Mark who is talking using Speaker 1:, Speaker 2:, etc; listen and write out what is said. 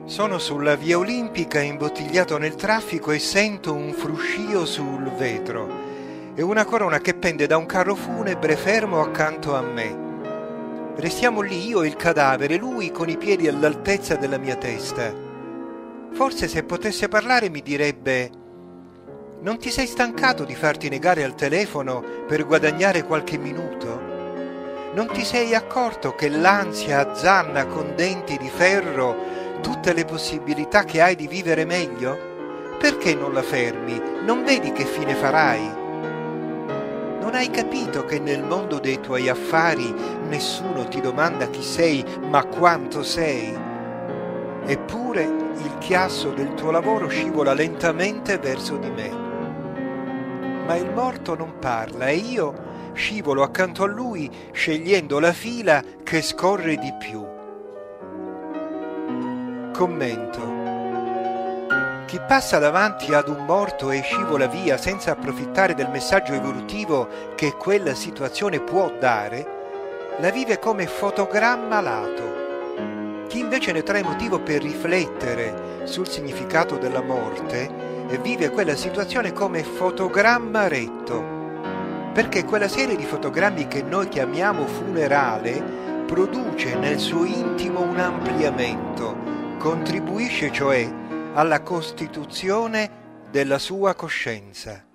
Speaker 1: Sono sulla via Olimpica imbottigliato nel traffico e sento un fruscio sul vetro e una corona che pende da un carro funebre fermo accanto a me. Restiamo lì, io e il cadavere, lui con i piedi all'altezza della mia testa. Forse se potesse parlare mi direbbe: non ti sei stancato di farti negare al telefono per guadagnare qualche minuto? Non ti sei accorto che l'ansia azzanna con denti di ferro tutte le possibilità che hai di vivere meglio? Perché non la fermi? Non vedi che fine farai? Non hai capito che nel mondo dei tuoi affari nessuno ti domanda chi sei, ma quanto sei? Eppure il chiasso del tuo lavoro scivola lentamente verso di me. Ma il morto non parla e io scivolo accanto a lui scegliendo la fila che scorre di più. Commento. Chi passa davanti ad un morto e scivola via senza approfittare del messaggio evolutivo che quella situazione può dare, la vive come fotogramma lato. Chi invece ne trae motivo per riflettere sul significato della morte vive quella situazione come fotogramma retto, perché quella serie di fotogrammi che noi chiamiamo funerale produce nel suo intimo un ampliamento, contribuisce cioè alla costituzione della sua coscienza.